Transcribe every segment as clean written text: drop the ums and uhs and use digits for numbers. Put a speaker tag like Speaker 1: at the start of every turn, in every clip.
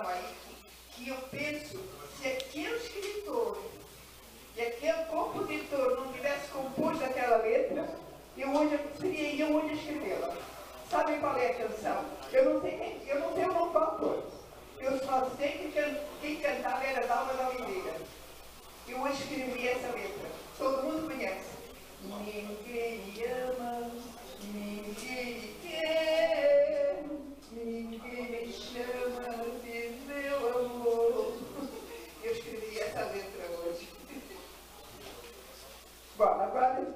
Speaker 1: aí, que eu penso, se aquele escritor e aquele compositor não tivesse composto aquela letra, seria eu hoje a escrevê-la. Sabem qual é a canção? Eu não sei o nome do autor. Eu só sei que quem cantava era Dalma da Oliveira. Eu hoje escrevi essa letra. Todo mundo conhece. Ninguém me ama, ninguém me quer, ninguém me chama de meu amor. Eu escrevi essa letra hoje. Bom, agora,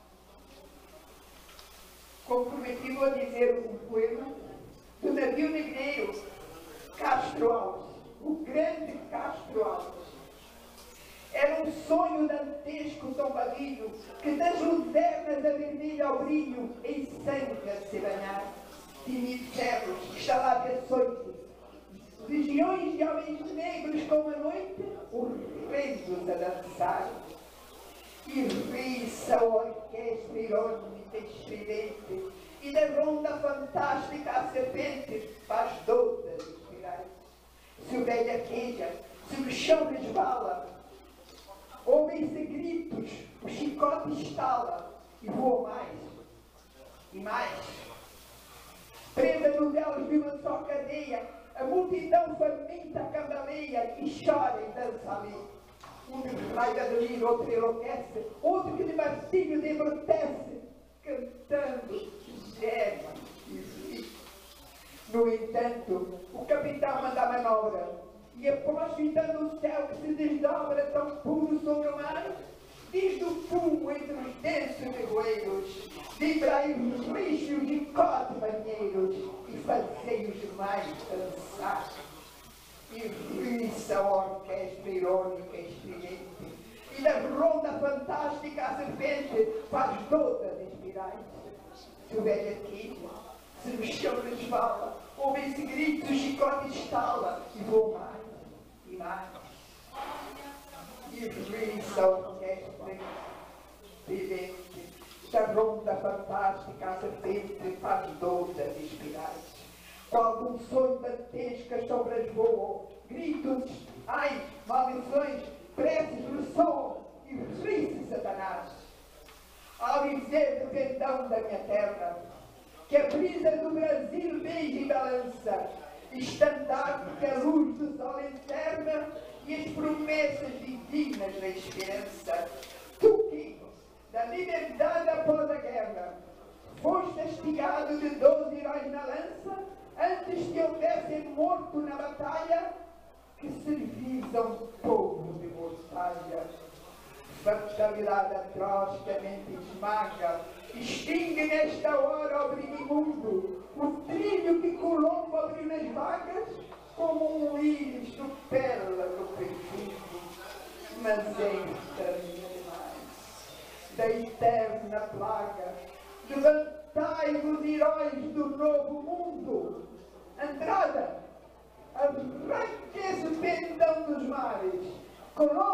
Speaker 1: como prometi, vou dizer um poema do navio negreiro Castro Alves, o grande Castro Alves. Era um sonho dantesco tombadilho, que das lucernas a vermelho ao brilho, em sangue a se banhar, timidos céus, estalabiações, legiões de homens negros como a noite, horrendos a dançar. E riça a orquestra irônica e estridente, e da ronda fantástica a serpente faz doudas espirais. Se o velho arqueja, se o chão resvala, ouvem-se gritos, o chicote estala e voa mais e mais. Presa nos elos de uma só cadeia, a multidão faminta cambaleia e chora e dança ali. Um desmaia de delírio, outro enlouquece, outro que de martírio embrutece, cantando, geme e ri. No entanto, o capitão manda a manobra, e após fitando o céu que se desdobra tão puro sobre o mar, diz do fumo entre os densos nevoeiros, vibrai os rixos de cote banheiros, e fazei-os mais dançar. E riça a orquestra irônica e estridente, e da ronda fantástica a serpente faz doudas espirais. Se o velho arqueja, se no chão resvala, ouvem-se gritos, o chicote estala, e voa mais e mais. E riça a orquestra estridente, da ronda fantástica a serpente faz doudas espirais. Qual um sonho dantesco as sombras voam, gritos, ai, maldições, preces ressoam e ri-se Satanás. Ao dizer do pendão da minha terra, que a brisa do Brasil beija e balança, estandarte que a luz do sol encerra e as promessas divinas da esperança. Tu que, da liberdade após a guerra, foste castigado de 12 heróis na lança, antes que houvessem morto na batalha, que servis a um povo de mortalha. Fatalidade atroz que a mente esmaga, extingue nesta hora o brilho imundo, o trilho que Colombo abriu nas vagas, como um íris do pérola no profundo. Mas esta, minha demais, da eterna plaga, levantai-vos, heróis do novo mundo. Andrada, arranque esse pendão dos mares, coloque